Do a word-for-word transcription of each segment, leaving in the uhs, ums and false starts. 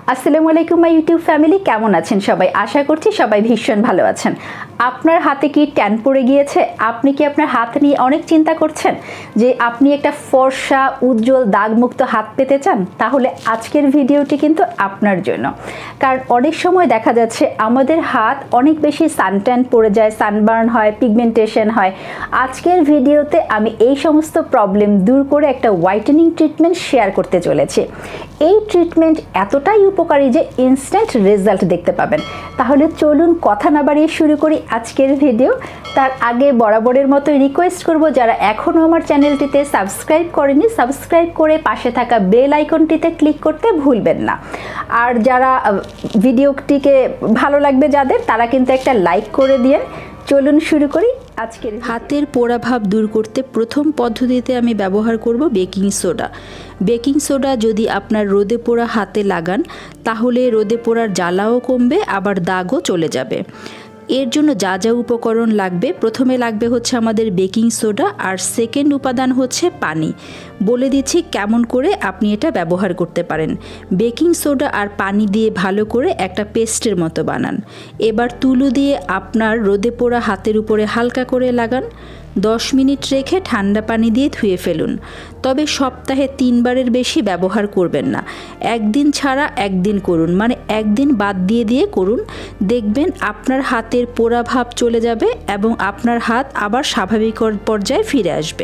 আসসালামু আলাইকুম my YouTube family, কেমন আছেন সবাই? আশা করছি সবাই ভীষণ ভালো আছেন। আপনার হাতে কি ট্যান পড়ে গিয়েছে? আপনি কি আপনার হাত নিয়ে অনেক চিন্তা করছেন যে আপনি একটা ফর্সা উজ্জ্বল দাগমুক্ত হাত পেতে চান? তাহলে আজকের ভিডিওটি কিন্তু আপনার জন্য। কারণ অনেক সময় দেখা যাচ্ছে আমাদের হাত অনেক বেশি সানট্যান পড়ে যায়, সানবার্ন হয়, পিগমেন্টেশন হয়। আজকের ভিডিওতে আমি এই সমস্ত প্রবলেম দূর করে একটা হোয়াইটেনিং ট্রিটমেন্ট শেয়ার করতে চলেছি। এই ট্রিটমেন্ট এতটাই উপকারী যে ইনস্ট্যান্ট রেজাল্ট দেখতে পাবেন। তাহলে চলুন কথা না বাড়িয়ে শুরু করি আজকের ভিডিও। তার আগে বরাবরের মতো রিকোয়েস্ট করব, যারা এখনও আমার চ্যানেলটিতে সাবস্ক্রাইব করেনি, সাবস্ক্রাইব করে পাশে থাকা বেল আইকনটিতে ক্লিক করতে ভুলবেন না। আর যারা ভিডিওটিকে ভালো লাগবে যাদের, তারা কিন্তু একটা লাইক করে দিয়েন। চলুন শুরু করি আজকের। হাতের পোড়া ভাব দূর করতে প্রথম পদ্ধতিতে আমি ব্যবহার করব বেকিং সোডা। বেকিং সোডা যদি আপনার রোদে পোড়া হাতে লাগান তাহলে রোদে পোড়ার জ্বালাও কমবে, আবার দাগও চলে যাবে। এর জন্য যা যা উপকরণ লাগবে, প্রথমে লাগবে হচ্ছে আমাদের বেকিং সোডা, আর সেকেন্ড উপাদান হচ্ছে পানি। বলে দিচ্ছি কেমন করে আপনি এটা ব্যবহার করতে পারেন। বেকিং সোডা আর পানি দিয়ে ভালো করে একটা পেস্টের মতো বানান। এবার তুলো দিয়ে আপনার রোদে পোড়া হাতের উপরে হালকা করে লাগান। দশ মিনিট রেখে ঠান্ডা পানি দিয়ে ধুয়ে ফেলুন। তবে সপ্তাহে তিনবারের বেশি ব্যবহার করবেন না, একদিন ছাড়া একদিন করুন, মানে একদিন বাদ দিয়ে দিয়ে করুন। দেখবেন আপনার হাতের পোড়া ভাব চলে যাবে এবং আপনার হাত আবার স্বাভাবিক পর্যায়ে ফিরে আসবে।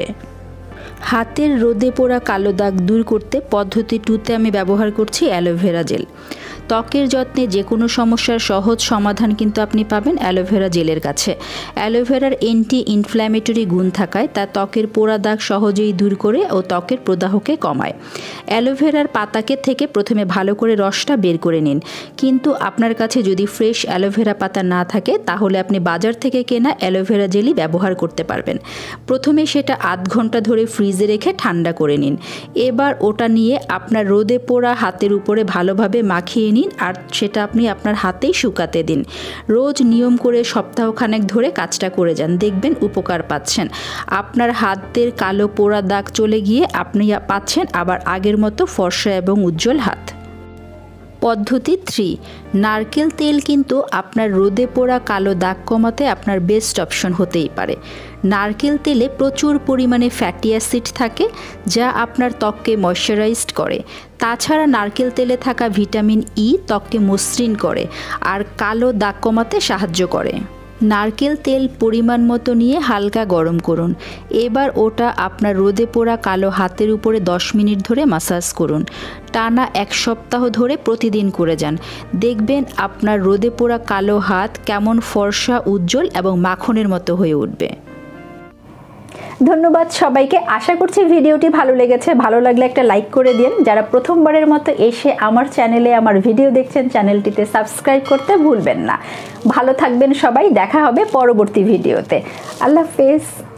হাতের রোদে পোড়া কালো দাগ দূর করতে পদ্ধতি টুতে আমি ব্যবহার করছি অ্যালোভেরা জেল। ত্বকের যত্নে যে কোনো সমস্যার সহজ সমাধান কিন্তু আপনি পাবেন অ্যালোভেরা জেলের কাছে। অ্যালোভেরার অ্যান্টি ইনফ্ল্যামেটরি গুণ থাকায় তা ত্বকের পোড়া দাগ সহজেই দূর করে ও ত্বকের প্রদাহকে কমায়। অ্যালোভেরার পাতাকে থেকে প্রথমে ভালো করে রসটা বের করে নিন। কিন্তু আপনার কাছে যদি ফ্রেশ অ্যালোভেরা পাতা না থাকে তাহলে আপনি বাজার থেকে কেনা অ্যালোভেরা জেলই ব্যবহার করতে পারবেন। প্রথমে সেটা আধ ঘন্টা ধরে ফ্রিজে রেখে ঠান্ডা করে নিন। এবার ওটা নিয়ে আপনার রোদে পোড়া হাতের উপরে ভালোভাবে মাখিয়ে নিন, আর সেটা আপনি আপনার হাতেই শুকাতে দিন। রোজ নিয়ম করে সপ্তাহখানেক ধরে কাজটা করে যান, দেখবেন উপকার পাচ্ছেন। আপনার হাতের কালো পোড়া দাগ চলে গিয়ে আপনি পাচ্ছেন আবার আগের মতো ফর্সা এবং উজ্জ্বল হাত। পদ্ধতি থ্রি, নারকেল তেল কিন্তু আপনার রোদে পোড়া কালো দাগ কমাতে আপনার বেস্ট অপশন হতেই পারে। নারকেল তেলে প্রচুর পরিমাণে ফ্যাটি অ্যাসিড থাকে যা আপনার ত্বককে ময়শ্চারাইজড করে। তাছাড়া নারকেল তেলে থাকা ভিটামিন ই ত্বককে মসৃণ করে আর কালো দাগ কমাতে সাহায্য করে। নারকেল তেল পরিমাণ মতো নিয়ে হালকা গরম করুন। এবার ওটা আপনার রোদে পোড়া কালো হাতের উপরে দশ মিনিট ধরে মাসাজ করুন। টানা এক সপ্তাহ ধরে প্রতিদিন করে যান, দেখবেন আপনার রোদে পোড়া কালো হাত কেমন ফর্সা, উজ্জ্বল এবং মাখনের মতো হয়ে উঠবে। ধন্যবাদ সবাইকে। আশা করছি ভিডিওটি ভালো লেগেছে। ভালো লাগলে একটা লাইক করে দিন। যারা প্রথমবারের মতো এসে আমার চ্যানেলে আমার ভিডিও দেখছেন, চ্যানেলটিতে সাবস্ক্রাইব করতে ভুলবেন না। ভালো থাকবেন সবাই, দেখা হবে পরবর্তী ভিডিওতে। আল্লাহ হাফেজ।